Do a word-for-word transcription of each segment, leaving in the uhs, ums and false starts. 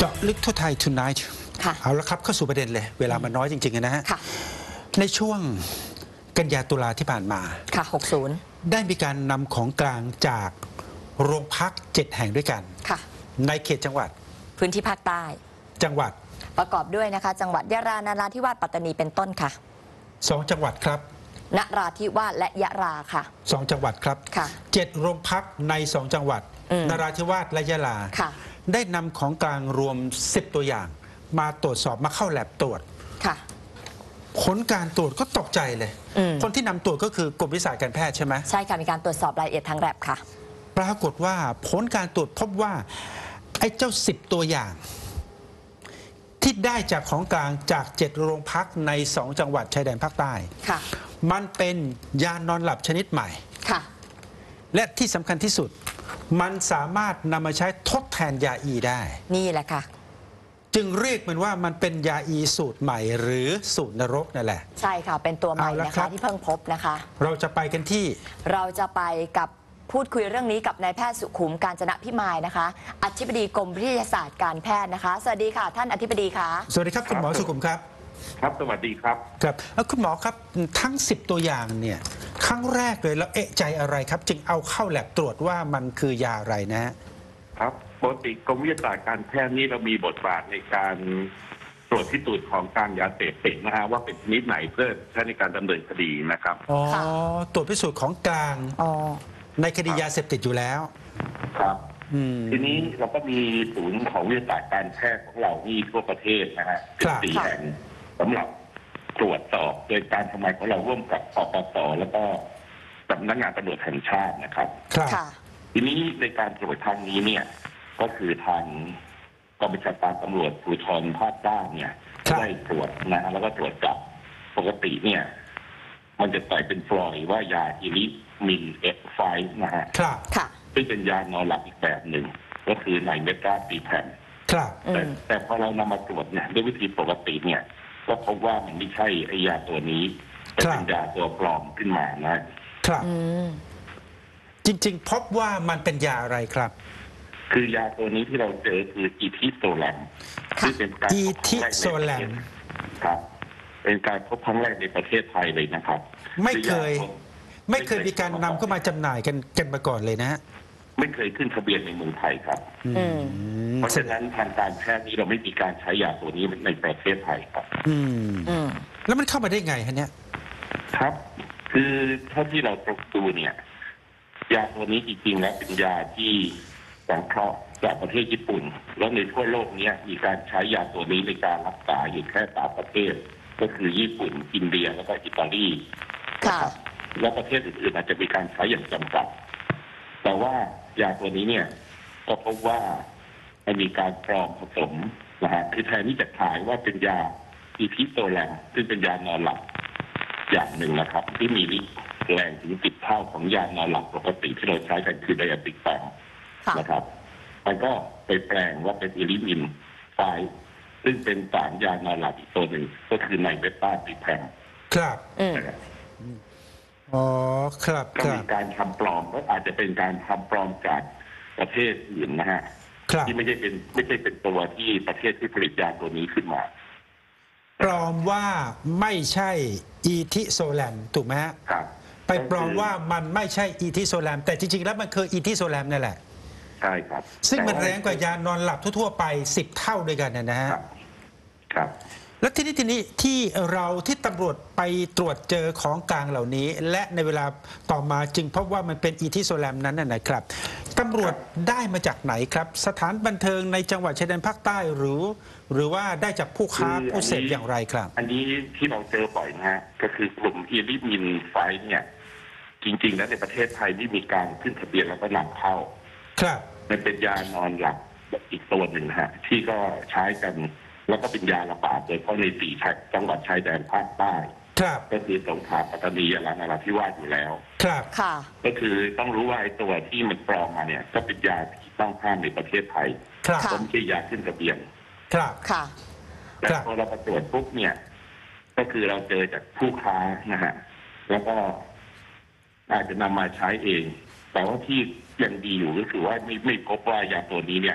าะลึกทั่วไทย tonight เอาละครับเข้าสู่ประเด็นเลยเวลามันน้อยจริงๆนะฮะในช่วงกันยาตุลาที่ผ่านมาค่ะหกสิบได้มีการนำของกลางจากโรงพักเจ็ดแห่งด้วยกันค่ะในเขตจังหวัดพื้นที่ภาคใต้จังหวัดประกอบด้วยนะคะจังหวัดยะลานราธิวาสปัตตานีเป็นต้นค่ะสองจังหวัดครับนราธิวาสและยะลาค่ะสองจังหวัดครับค่ะเจ็ดโรงพักในสองจังหวัดนราธิวาสและยะลาค่ะได้นำของกลางรวมสิบตัวอย่างมาตรวจสอบมาเข้าแลบตรวจค่ะผลการตรวจก็ตกใจเลยคนที่นำตรวจก็คือกรมวิชาการแพทย์ใช่ไหมใช่ค่ะมีการตรวจสอบรายละเอียดทางแลบค่ะปรากฏว่าผลการตรวจพบว่าไอ้เจ้าสิบตัวอย่างที่ได้จากของกลางจากเจ็ดโรงพักในสองจังหวัดชายแดนภาคใต้ค่ะมันเป็นยานอนหลับชนิดใหม่ค่ะและที่สำคัญที่สุดมันสามารถนำมาใช้ทดแทนยาอีได้นี่แหละค่ะจึงเรียกมันว่ามันเป็นยาอีสูตรใหม่หรือสูตรนรกนั่นแหละใช่ค่ะเป็นตัวใหม่นะคะที่เพิ่งพบนะคะเราจะไปกันที่เราจะไปกับพูดคุยเรื่องนี้กับนายแพทย์สุขุมกาญจนพิมายนะคะอธิบดีกรมวิทยาศาสตร์การแพทย์นะคะสวัสดีค่ะท่านอธิบดีคะสวัสดีครับคุณหมอสุขุมครับครับสวัสดีครับครับคุณหมอครับทั้งสิบตัวอย่างเนี่ยครั้งแรกเลยแล้วเอะใจอะไรครับจึงเอาเข้าแลบตรวจว่ามันคือยาอะไรนะฮะครับปกติกรมวิทยาศาสตร์การแพทย์นี่เรามีบทบาทในการตรวจพิสูจน์ของกลางยาเสพติดนะฮะว่าเป็นชนิดไหนเพื่อใช้ในการดำเนินคดีนะครับอ๋อตรวจพิสูจน์ของกลางอ๋อในคดียาเสพติดอยู่แล้วครับทีนี้เราก็มีศูนย์ของวิทยาศาสตร์การแพทย์ของเราที่ทั่วประเทศนะฮะสี่แห่งสำหรับตรวจสอบโดยการทำงานของเราร่วมกับปปสแล้วก็สำนักงานตำรวจแห่งชาตินะครับทีนี้ในการตรวจครั้งนี้เนี่ยก็คือทางกองบัญชาการตำรวจภูธรภาคใต้เนี่ยได้ตรวจนะแล้วก็ตรวจจับปกติเนี่ยมันจะใส่เป็นฟลอยว่ายาอิลิมินเอฟไฟนะฮะซึ่งเป็นยานอนหลับอีกแบบหนึ่งก็คือไนเมตาซีแพมแต่แต่พอเรานำมาตรวจเนี่ยด้วยวิธีปกติเนี่ยก็พบว่ามันไม่ใช่ไอยาตัวนี้เป็นยาตัวปลอมขึ้นมานะครับจริงๆพบว่ามันเป็นยาอะไรครับคือยาตัวนี้ที่เราเจอคืออีทิโซแลมที่เป็นการอีทิโซแลมครับเป็นการพบครั้งแรกในประเทศไทยเลยนะครับไม่เคยไม่เคยมีการนำเข้ามาจำหน่ายกันกันมาก่อนเลยนะฮะไม่เคยขึ้นทะเบียนในเมืองไทยครับเพราะฉะนั้นทางการแพทย์นี้เราไม่มีการใช้ยาตัวนี้ในประเทศไทยครับอืมแล้วมันเข้ามาได้ไงฮะเนี่ยครับคือเท่าที่เราตรวจดูเนี่ยยาตัวนี้จริงๆแล้วเป็นยาที่สังเคราะห์จากประเทศญี่ปุ่นแล้วในทั่วโลกนี้มีการใช้ยาตัวนี้ในการรักษาอยู่แค่สามประเทศก็คือญี่ปุ่นอินเดียแล้วก็อิตาลีค่ะแล้วประเทศอื่นๆอาจจะมีการใช้อย่างจำกัดแต่ว่ายาตัวนี้เนี่ยก็พบว่ามันมีการปลอมผสมนะฮะคือแทนที่จะขายว่าเป็นยาอีทิโซแลมซึ่งเป็นยานอนหลับอย่างหนึ่งนะครับที่มีฤทธิ์แรงถึงสิบเท่าของยานอนหลับปกติที่เราใช้กันคือไดอะติกแปมนะครับมันก็ไปแปลงว่าเป็นอิลิมินไฟซึ่งเป็นสารยานอนหลับอีกตัวหนึ่งก็คือไนเมตาซีแพมครับอ๋อครับก็มีการทำปลอมก็อาจจะเป็นการทำปลอมจากประเทศอื่นนะฮะที่ไม่ใช่เป็นไม่ใช่เป็นตัวที่ประเทศที่ผลิตยาตัวนี้ขึ้นมาปลอมว่าไม่ใช่อีทิโซแลมถูกไหมฮะครับไปปลอมว่ามันไม่ใช่อีทิโซแลมแต่จริงๆแล้วมันคืออีทิโซแลมนั่นแหละใช่ครับซึ่งมันแรงกว่ายานอนหลับทั่วๆไปสิบเท่าด้วยกันนะฮะครับแล้วทีนี้ทีนี้ที่เราที่ตำรวจไปตรวจเจอของกลางเหล่านี้และในเวลาต่อมาจึงพบว่ามันเป็นอีทิโซแลมนั้นนะครับตำรวจได้มาจากไหนครับสถานบันเทิงในจังหวัดชายแดนภาคใต้หรือหรือว่าได้จากผู้ค้าผู้เสพอย่างไรครับอันนี้ที่เราเจอบ่อยนะฮะก็คือกลุ่มอีลิมินไฟเนี่ยจริงๆแล้วในประเทศไทยที่มีการขึ้นทะเบียนแล้วก็นำเข้าครับมันเป็นยานอนหลับอีกตัวหนึ่งฮะที่ก็ใช้กันแล้วก็เป็นยาระบาดโดยเฉพาะในสี่จังหวัดชายแดนภาคใต้ก็คือสงขลาปัตตานียะลานราธิวาสอยู่แล้วครับค่ะก็คือต้องรู้ว่าไอ้ตัวที่มันปลอมมาเนี่ยก็เป็นยาที่ต้องห้ามในประเทศไทยไม่ใช่ยาขึ้นทะเบียนครับค่ะแต่พอเราไปตรวจปุ๊บเนี่ยก็คือเราเจอจากผู้ค้านะฮะแล้วก็อาจจะนำมาใช้เองแต่ว่าที่ยังดีอยู่ก็คือว่าไม่ไม่พบว่ายาตัวนี้เนี่ย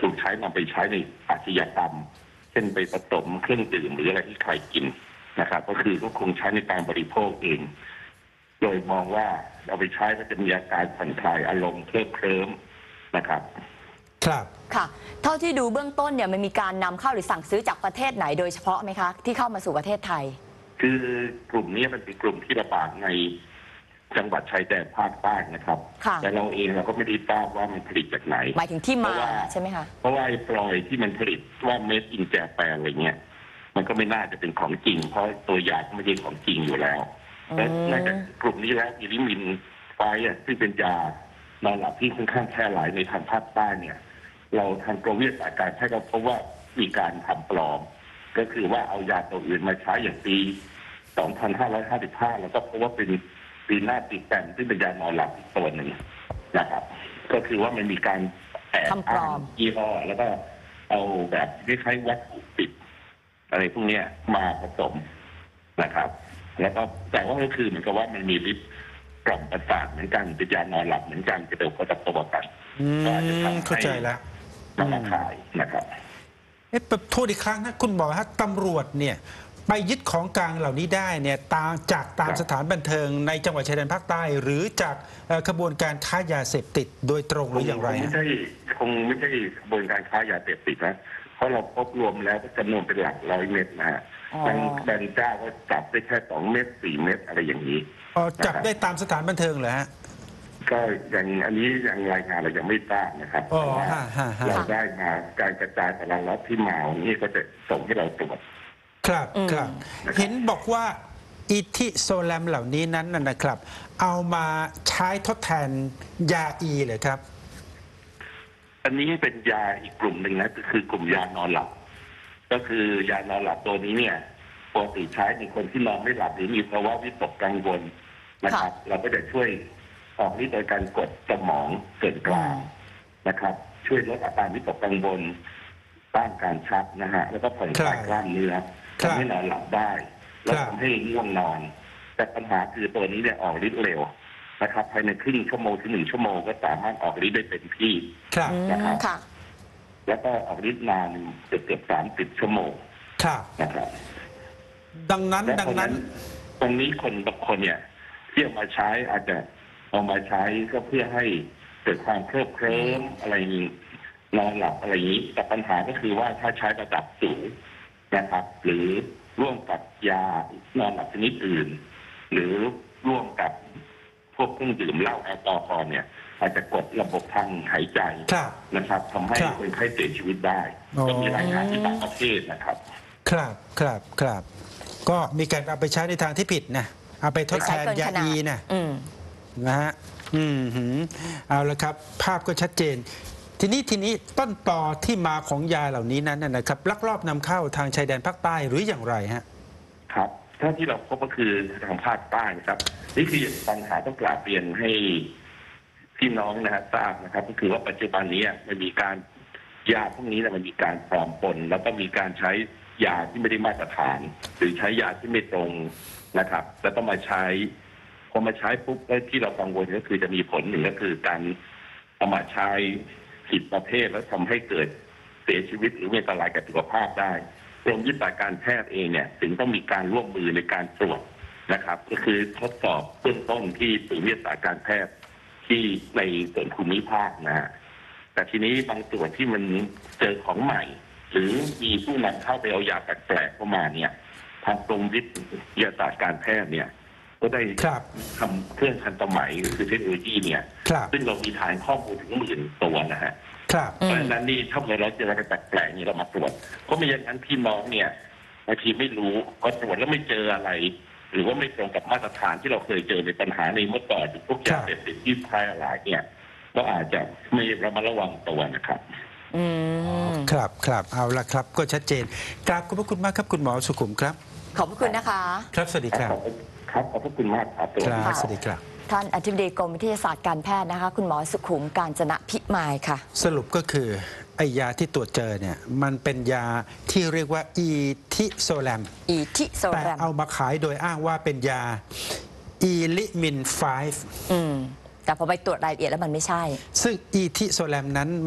ถูกใช้นำไปใช้ในอาชญากรรมเช่นไปผสมเครื่องดื่มหรืออะไรที่ใครกินนะครับ ก็คือก็คงใช้ในการบริโภคเองโดยมองว่าเอาไปใช้ก็จะมีอาการผ่อนคลายอารมณ์เคลิ้มเคลิ้มนะครับครับค่ะ เท่าที่ดูเบื้องต้นเนี่ยมันมีการนำเข้าหรือสั่งซื้อจากประเทศไหนโดยเฉพาะไหมคะที่เข้ามาสู่ประเทศไทยคือกลุ่มนี้มันเป็นกลุ่มที่ระบาดในจังหวัดชายแดนภาคใต้นะครับค่ะแต่เราเองเราก็ไม่ได้ทราบว่ามันผลิตจากไหนหมายถึงที่มาเพราะว่าใช่ไหมคะเพราะว่าไอ้ปลอยที่มันผลิตว่าเมดอินแจแปนอะไรเงี้ยมันก็ไม่น่าจะเป็นของจริง เพราะตัวยาก็ไม่ใช่ของจริงอยู่แล้วและนอกจากกลุ่มนี้แล้วอิริมินไฟอ่ะซึ่งเป็นยานอนหลับที่ค่อนข้างแพร่หลายในทางภาคใต้เนี่ย เราทางกรมวิทยาศาสตร์การแพทย์ก็พบว่ามีการทำปลอม ก็คือว่าเอายาตัวอื่นมาใช้อย่างปี สองพันห้าร้อยห้าสิบห้า แล้วก็พบว่าเป็นปีหน้าติดแปมซึ่งเป็นยานอนหลับอีกตัวหนึ่งนะครับ ก็คือว่ามันมีการแอบทำปลอมอ้างยี่ห้อแล้วก็เอาแบบคล้ายๆวัตถุปิดอะไรพวกเนี้ยมาผสมนะครับ แล้วก็แต่ว่าก็คือเหมือนกับว่ามันมีฤทธิ์กล่อมประสาทเหมือนกันเป็นยานอนหลับเหมือนกันจะเดินคนละตัวกันอืมก็อาจจะทำเข้าใจให้แล้วนำมาขายนะครับเอ๊ะโทษอีกครั้งนะคุณหมอฮะตำรวจเนี่ยไปยึดของกลางเหล่านี้ได้เนี่ยตามจากตามครับสถานบันเทิงในจังหวัดชายแดนภาคใต้ หรือจากเอ่อขบวนการค้ายาเสพติดโดยตรงหรืออย่างไรคงไม่ฮะใช่คงไม่ใช่กระบวนการค้ายาเสพติดนะเพราะเราพบรวมแล้วจำนวนเป็นหลักร้อยเม็ดนะฮะอ๋อบางบางเจ้าก็จับได้แค่สองเม็ดสี่เม็ดอะไรอย่างนี้อ๋อจับได้ตามสถานบันเทิงเหรอฮะก็ยังอันนี้ยังรายงานเรายังไม่ทราบนะครับอ๋อแต่ว่าฮะฮะฮะเราได้มาการกระจายแต่ละล็อตที่มานี่ก็จะส่งให้เราตรวจครับอืมครับนะครับเห็นบอกว่าอิทิโซแลมเหล่านี้นั้นน่ะนะครับ เอามาใช้ทดแทนยาอีเหรอครับอันนี้เป็นยาอีกกลุ่มหนึ่งนะก็คือกลุ่มยานอนหลับ ก็คือยานอนหลับตัวนี้เนี่ยปกติใช้ในคนที่นอนไม่หลับหรือมีภาวะวิตกกังวลนะครับ เราก็จะช่วยออกฤทธิ์โดยการกดสมองส่วนกลางนะครับ ช่วยลดอาการวิตกกังวลต้านการชักนะฮะแล้วก็ผ่อนคลายกล้ามเนื้อครับทำให้นอนหลับได้แล้วครับทำให้ง่วงนอน แต่ปัญหาคือตัวนี้เนี่ยออกฤทธิ์เร็วนะครับภายในครึ่งชั่วโมงถึงหนึ่งชั่วโมงก็สามารถออกฤทธิ์ได้เต็มที่ครับอืมนะครับค่ะแล้วก็ออกฤทธิ์นานเกือบเกือบสามสิบชั่วโมงครับนะครับดังนั้นและดังนั้นตรงนี้คนบางคนเนี่ยที่เอามาใช้อาจจะเอามาใช้ก็เพื่อให้เกิดความเคลิบเคลิ้มอะไรนอนหลับอะไรอย่างนี้ แต่ปัญหาก็คือว่าถ้าใช้ระดับสูงนะครับ หรือร่วมกับยานอนหลับชนิดอื่น หรือร่วมกับพวกเครื่องดื่มเหล้าแอลกอฮอล์เนี่ย อาจจะกดระบบทางหายใจครับนะครับทำให้ครับคนไข้เสียชีวิตได้อ๋อก็มีรายงานที่ต่างประเทศนะครับครับครับครับ ก็มีการเอาไปใช้ในทางที่ผิดนะ เอาไปทดแทนใช้เกินยาขนาดอีนะอืมนะฮะ อืมหืมเอาละครับ ภาพก็ชัดเจน ทีนี้ทีนี้ต้นตอที่มาของยาเหล่านี้นั้นนะนะครับ ลักลอบนำเข้าทางชายแดนภาคใต้หรืออย่างไรฮะครับถ้าที่เราพบก็คือทางภาคใต้นะครับ นี่คือปัญหาต้องกราบเรียนให้พี่น้องนะฮะทราบนะครับ ก็คือว่าปัจจุบันนี้มันมีการยาพวกนี้นะมันมีการปลอมปนแล้วก็มีการใช้ยาที่ไม่ได้มาตรฐาน หรือใช้ยาที่ไม่ตรงนะครับ แล้วก็มาใช้พอมาใช้ปุ๊บแล้วที่เรากังวลก็คือจะมีผลหนึ่งก็คือการเอามาใช้ผิดประเภทแล้วทำให้เกิดเสียชีวิตหรือมีอันตรายกับสุขภาพได้กรมวิทยาการแพทย์เองเนี่ยถึงต้องมีการร่วมมือในการตรวจนะครับ ก็คือทดสอบเบื้องต้นที่ศูนย์วิทยาการแพทย์ที่ในส่วนภูมิภาคนะฮะแต่ทีนี้บางส่วนที่มันเจอของใหม่ หรือมีผู้นำเข้าไปเอายาแปลกๆเข้ามาเนี่ยทางกรมวิทยาศาสตร์การแพทย์เนี่ยก็ได้ครับทำเครื่องทันสมัยคือเทคโนโลยีเนี่ยครับซึ่งเรามีฐานข้อมูลถึงหมื่นตัวนะฮะครับอืมเพราะฉะนั้นนี่ถ้าเกิดเราเจออะไรแปลกๆนี่เรามาตรวจเพราะไม่อย่างนั้นพี่น้องเนี่ยบางทีไม่รู้ก็ตรวจแล้วไม่เจออะไร หรือว่าไม่ตรงกับมาตรฐานที่เราเคยเจอในปัญหาในเมื่อก่อนพวกยาเสพติดที่แพร่หลายเนี่ยก็อาจจะไม่ระมัดระวังตัวนะครับอืมครับครับเอาละครับ ก็ชัดเจนกราบขอบพระคุณมากครับคุณหมอสุขุมครับขอบพระคุณนะคะครับ สวัสดีครับขอบคุณครับขอบพระคุณมากครับตัวครับค่ะสวัสดีครับท่านอธิบดีกรมวิทยาศาสตร์การแพทย์นะคะ คุณหมอสุขุมกาญจนะพิมายค่ะสรุปก็คือไอ้ยาที่ตรวจเจอเนี่ยมันเป็นยาที่เรียกว่าอีทิโซแลมอีทิโซแต่แรมเอามาขายโดยอ้างว่าเป็นยาอีลิมินไฟอืม แต่พอไปตรวจรายละเอียดแล้วมันไม่ใช่ซึ่งอีทิโซแลมนั้นมัน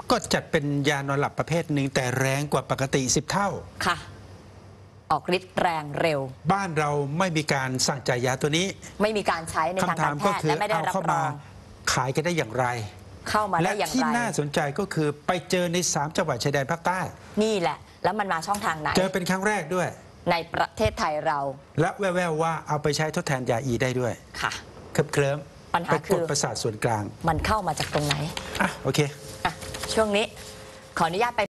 ก็จัดเป็นยานอนหลับประเภทหนึ่งแต่แรงกว่าปกติสิบเท่าค่ะออกฤทธิ์แรงเร็วบ้านเราไม่มีการสั่งจ่ายยาตัวนี้ไม่มีการใช้ในทางการแพทย์และไม่ได้รับรองขายกันได้อย่างไรเข้ามาได้อย่างไรและที่น่าสนใจก็คือไปเจอในสามจังหวัดชายแดนภาคใต้นี่แหละแล้วมันมาช่องทางไหนเจอเป็นครั้งแรกด้วยในประเทศไทยเราและแว่วๆว่าเอาไปใช้ทดแทนยาอีได้ด้วยค่ะเคลิบเคลิ้มปัญหาคือประสาทส่วนกลางมันเข้ามาจากตรงไหนอ่ะโอเคอ่ะช่วงนี้ขออนุญาตไป